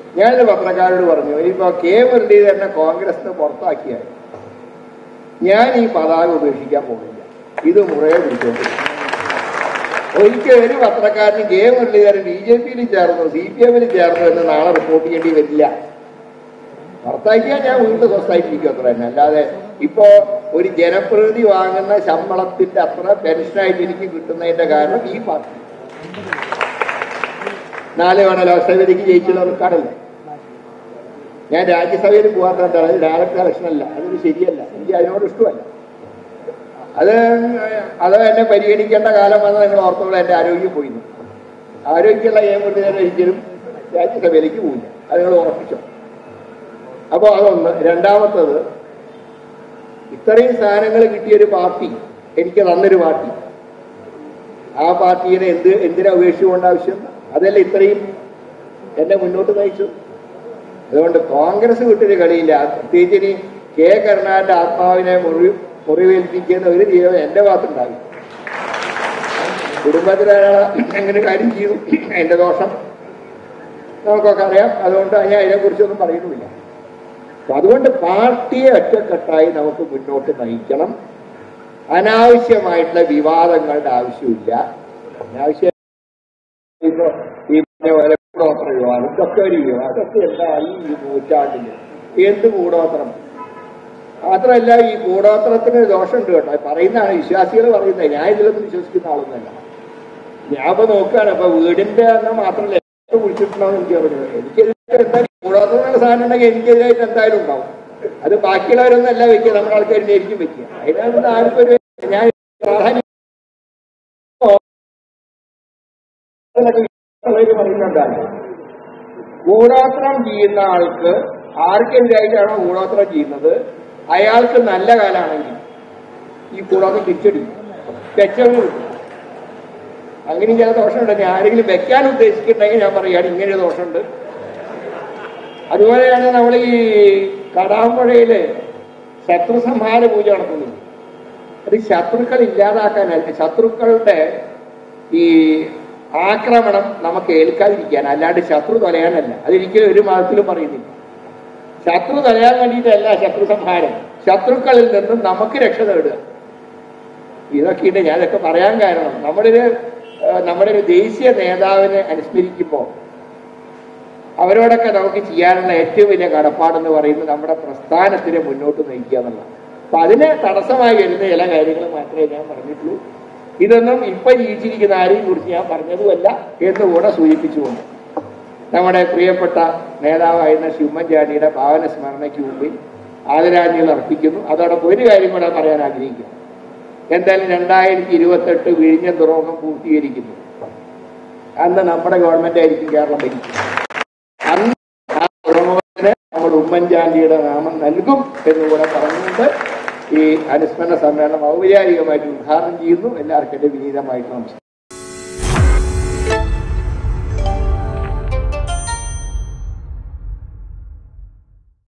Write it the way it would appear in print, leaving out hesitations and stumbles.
ഞാനിത് പത്രക്കാരോട് പറഞ്ഞു, ഇനിയിപ്പോ കെ മുരളീധരനെ കോൺഗ്രസിന് പുറത്താക്കിയാൽ ഞാൻ ഈ പതാക ഉപേക്ഷിക്കാൻ പോകുന്നില്ല, ഇത് മുറയെ പിടിച്ചോണ്ട്. ഒരിക്കലും ഒരു പത്രക്കാരന് കെ മുരളീധരൻ BJP-യിൽ ചേർന്നു CPM-ൽ ചേർന്നു എന്ന് നാളെ റിപ്പോർട്ട് ചെയ്യേണ്ടി വരില്ല. പുറത്താക്കിയാൽ ഞാൻ വീണ്ടും സ്വസ്ഥായിട്ടിരിക്കും, അത്ര തന്നെ. അല്ലാതെ ഇപ്പോ ഒരു ജനപ്രതിനിധി വാങ്ങുന്ന ശമ്പളത്തിന്റെ അത്ര പെൻഷനായിട്ട് എനിക്ക് കിട്ടുന്നതിന്റെ കാരണം ഈ പാർട്ടി 4 തവണ ലോക്സഭയിലേക്ക് ജയിച്ചുള്ള റെക്കോർഡല്ല. ഞാൻ രാജ്യസഭയിൽ പോകാത്തതാണ്, അത് ഡയറക്റ്റ് ഇലക്ഷൻ അല്ല, അതൊരു ശരിയല്ല, എനിക്ക് അതിനോട് ഇഷ്ടമല്ല. അത് എന്നെ പരിഗണിക്കേണ്ട കാലം വന്ന് നിങ്ങൾ ഓർത്തോളം എൻ്റെ ആരോഗ്യം പോയിരുന്നു. ആരോഗ്യമുള്ള മുരളീധരൻ ഒരിക്കലും രാജ്യസഭയിലേക്ക് പോയില്ല, അത് നിങ്ങൾ ഉറപ്പിച്ചോ. അപ്പോൾ അതൊന്ന്. രണ്ടാമത്തത്, ഇത്രയും സാധനങ്ങൾ കിട്ടിയൊരു പാർട്ടി, എനിക്ക് തന്നൊരു പാർട്ടി, ആ പാർട്ടിയെ എന്തിനാ ഉപേക്ഷിച്ചുകൊണ്ട് ആവശ്യം? അതല്ല ഇത്രയും എന്നെ മുന്നോട്ട് നയിച്ചു. അതുകൊണ്ട് കോൺഗ്രസ് വിട്ടൊരു കളിയില്ല. പ്രത്യേകിച്ച് ഇനി കെ കരുണാകരന്റെ ആത്മാവിനെ മുറിവേൽപ്പിക്കുന്ന ഒരു തീരുമാനം എന്റെ ഭാഗത്തുണ്ടാകും. കുടുംബത്തിലൊരാളെ എങ്ങനെ കാര്യം ചെയ്തു, അതിന്റെ ദോഷം നമുക്കൊക്കെ അറിയാം. അതുകൊണ്ട് ഞാൻ അതിനെക്കുറിച്ചൊന്നും പറയുന്നുമില്ല. അപ്പൊ അതുകൊണ്ട് പാർട്ടിയെ ഒറ്റക്കെട്ടായി നമുക്ക് മുന്നോട്ട് നയിക്കണം. അനാവശ്യമായിട്ടുള്ള വിവാദങ്ങളുടെ ആവശ്യമില്ല. അനാവശ്യ വിവാദം, ഇതൊക്കെ ഒരു വിവാദം, അതൊക്കെ എന്താ ഈ നൂറ്റാണ്ടില് എന്ത് കൂടോത്രം. മാത്രമല്ല ഈ കൂടോത്രത്തിന് ദോഷമുണ്ട് കേട്ടോ, പറയുന്നതാണ് വിശ്വാസികൾ പറയുന്നത്. ഞാൻ ഇതിലൊന്നും വിശ്വസിക്കുന്ന ആളൊന്നുമല്ല. ഞാൻ ഇപ്പൊ നോക്കുകയാണ്, ഇപ്പൊ വീടിന്റെ എണ്ണം മാത്രമല്ല വിളിച്ചിട്ടുണ്ടാവും എനിക്ക് പറഞ്ഞത്. എനിക്കെതിരെ എന്തായാലും കൂടോത്രമുള്ള സാധനം ഉണ്ടെങ്കിൽ എനിക്കെതിരായിട്ട് എന്തായാലും ഉണ്ടാവും. അത് ബാക്കിയുള്ളവരൊന്നും അല്ല വെക്കുക, നമ്മുടെ ആൾക്കാരിലായിരിക്കും വെക്കുക. അതിനകത്ത് ആർക്കും ഒരു ഞാൻ പ്രാധാന്യം പറയുന്നുണ്ടാണ്. കൂടോത്രം ചെയ്യുന്ന ആൾക്ക് ആർക്കെതിരായിട്ടാണോ കൂടോത്രം ചെയ്യുന്നത് അയാൾക്ക് നല്ല കാലാണെങ്കിൽ ഈ കൂടോത്രം തിരിച്ചടിക്കും, തെറ്റവും. അങ്ങനെ ചില ദോഷമുണ്ട്. ആരെങ്കിലും വെക്കാൻ ഉദ്ദേശിക്കുന്നുണ്ടെങ്കിൽ ഞാൻ പറയുകയാണ് ഇങ്ങനെ ദോഷമുണ്ട്. അതുപോലെയാണ് നമ്മൾ ഈ കടാമ്പുഴയില് ശത്രു സംഹാര പൂജ നടത്തുന്നത്. അത് ശത്രുക്കൾ ഇല്ലാതാക്കാനല്ല, ശത്രുക്കളുടെ ഈ ആക്രമണം നമുക്ക് ഏൽക്കാതിരിക്കാൻ, അല്ലാണ്ട് ശത്രു തൊലയാനല്ല. അതൊരിക്കലും ഒരു മതത്തിലും പറയുന്നില്ല. ശത്രു തടയാൻ വേണ്ടിയിട്ടല്ല ശത്രു സംഹാരം, ശത്രുക്കളിൽ നിന്നും നമുക്ക് രക്ഷ നേടുക. ഇതൊക്കെയുണ്ട്. ഞാനതൊക്കെ പറയാൻ കാരണം നമ്മുടെ ഒരു ദേശീയ നേതാവിനെ അനുസ്മരിക്കുമ്പോൾ അവരോടൊക്കെ നമുക്ക് ചെയ്യാനുള്ള ഏറ്റവും വലിയ കടപ്പാടെന്ന് പറയുന്നത് നമ്മുടെ പ്രസ്ഥാനത്തിനെ മുന്നോട്ട് നയിക്കുക എന്നുള്ളതാണ്. അപ്പൊ അതിന് തടസ്സമായി വരുന്ന ചില കാര്യങ്ങൾ മാത്രമേ ഞാൻ പറഞ്ഞിട്ടുള്ളൂ. ഇതൊന്നും ഇപ്പൊ ജീവിച്ചിരിക്കുന്ന ആരെയും കുറിച്ച് ഞാൻ പറഞ്ഞതുമല്ല എന്നുകൂടെ സൂചിപ്പിച്ചുകൊണ്ട് നമ്മുടെ പ്രിയപ്പെട്ട നേതാവായിരുന്ന ഉമ്മൻചാണ്ടിയുടെ ഭാവന സ്മരണയ്ക്ക് മുമ്പിൽ ആദരാഞ്ജലികൾ അർപ്പിക്കുന്നു. അതോടൊപ്പം ഒരു കാര്യം കൂടെ പറയാൻ ആഗ്രഹിക്കുന്നു. എന്തായാലും 2028 വിഴിഞ്ഞം തുറമുഖം പൂർത്തീകരിക്കുന്നു. അന്ന് നമ്മുടെ ഗവൺമെന്റ് ആയിരിക്കും കേരളം ഭരിക്കും. അന്ന് ആ തുറമുഖത്തിന് നമ്മൾ ഉമ്മൻചാണ്ടിയുടെ നാമം നൽകും എന്നുകൂടെ പറഞ്ഞുകൊണ്ട് ഈ അനുസ്മരണ സമ്മേളനം ഔപചാരികമായിട്ട് ഉദ്ഘാടനം ചെയ്യുന്നു. എല്ലാവർക്കും എൻ്റെ വിനീതമായിട്ട് നമസ്കാരം.